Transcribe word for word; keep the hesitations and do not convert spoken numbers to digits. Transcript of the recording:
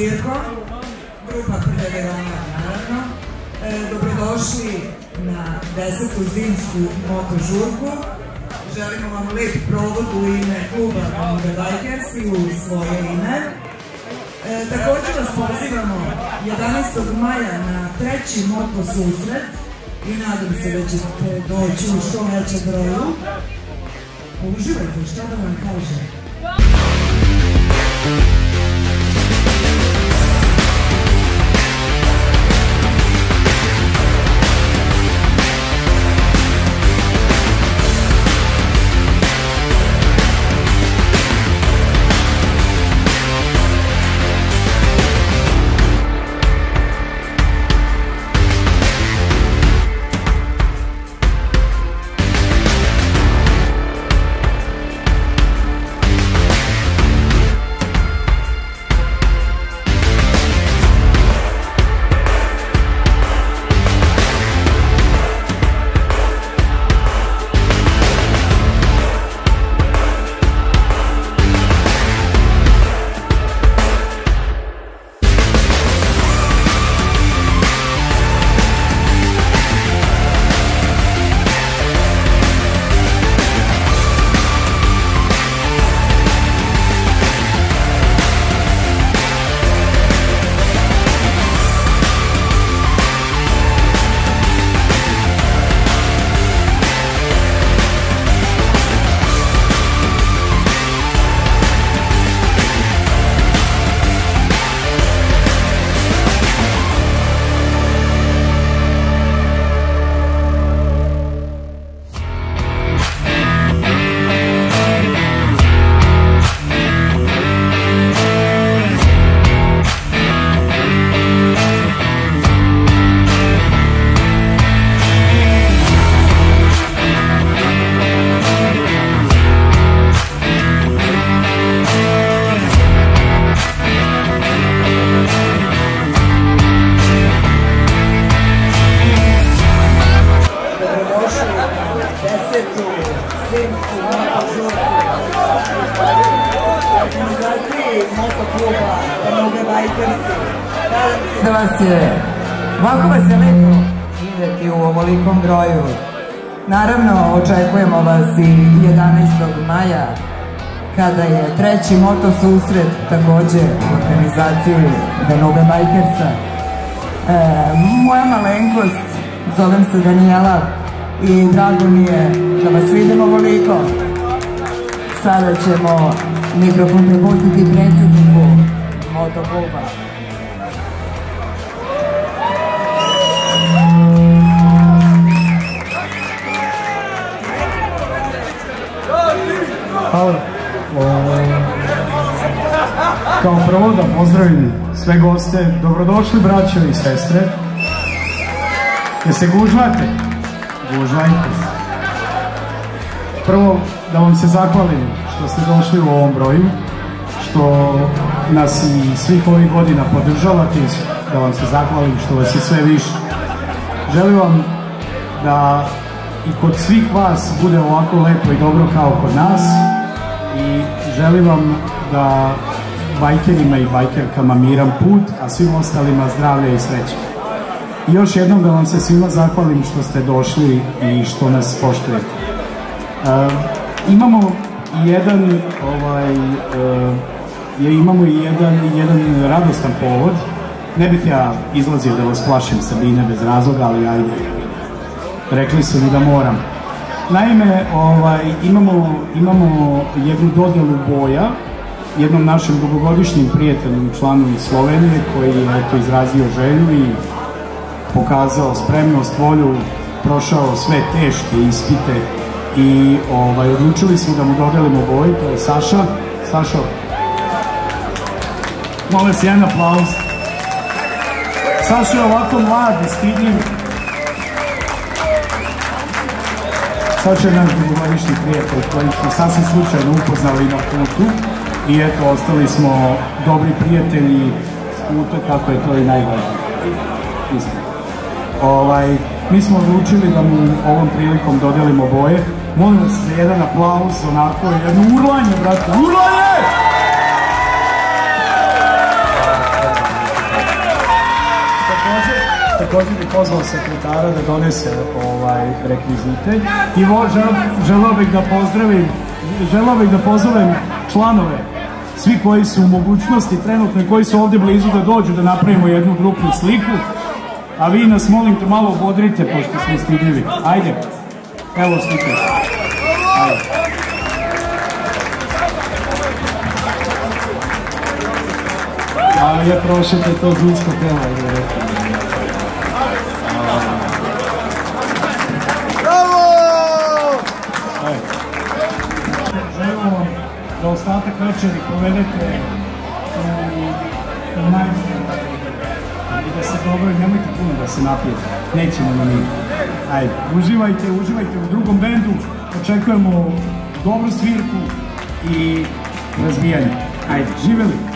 zbirkom, grupa Prljave Roma, naravno. Dobrodošli na desetu zimsku motožurku. Želimo vam lep provod u ime kluba Nove Bikers i u svoje ime. Također vas pozivamo jedanaestog maja na treći moto susret i nadam se da ćete doći u što većem broju. Uživajte, šta da vam kažem. Da vas je, ovako vas je lepo vidjeti u ovolikom broju. Naravno, očekujemo vas i jedanaestog maja, kada je treći moto susret, takođe u organizaciji The Nube Bikersa. Moja malenkost, zovem se Danijela i drago mi je da vas vidim ovoliko. Sada ćemo mikrofon prepustiti predsjedniku motokluba. Hvala. Kao prvo da pozdravim sve goste. Dobrodošli braćo i sestre. Je se gužvate? Gužvajte se. Prvo da vam se zahvalim što ste došli u ovom broju, što nas i svih ovih godina podržavate, da vam se zahvalim što vas je sve više. Želim vam da i kod svih vas bude ovako lepo i dobro kao kod nas i želim vam da bajkerima i bajkerkama miran put, a svim ostalima zdravlje i sreće. I još jednom da vam se svima zahvalim što ste došli i što nas poštujete. Uh, imamo jedan ovaj, uh, je, imamo i jedan, jedan radostan povod. Ne bih ja izlazio da vas plašim Sabine bez razloga, ali ajde. Rekli su mi da moram. Naime, ovaj, imamo, imamo jednu dodelu boja jednom našem dugogodišnjem prijatelju i članu iz Slovenije koji je eto, izrazio želju i pokazao spremnost, volju, prošao sve teške ispite i ovaj, odlučili smo da mu dodelimo boj, to je Saša. Sašo, molim se jedan aplauz. Saša je ovako mlad i stidljiv. Saša je naš dugogodišnji prijatelj koji smo sasvim slučajno upoznali na putu i eto, ostali smo dobri prijatelji s puta, kako je to i najvažnije. Isto. Ovaj, mi smo odlučili da mu ovom prilikom dodelimo boje. Molim vas za jedan aplauz, onako, jedno urlanje, brate, urlanje! također bih pozvao sekretara da donese ovaj rekvizite i želeo bih da pozdravim, želeo bih da pozovem članove, svi koji su u mogućnosti trenutno i koji su ovdje blizu da dođu da napravimo jednu grupnu sliku, a vi nas molim te malo obodrite pošto smo stidljivi. Ajde, evo slike. Ajde. A je prošete to zimsko telo. Bravo! Želimo vam da ostatak večeri provedete u najboljem i da se dobro, nemojte puno da se napijete, nećemo na mi. Ajde, uživajte, uživajte u drugom bendu, očekujemo dobru svirku i razbijanje. Ajde, živjeli!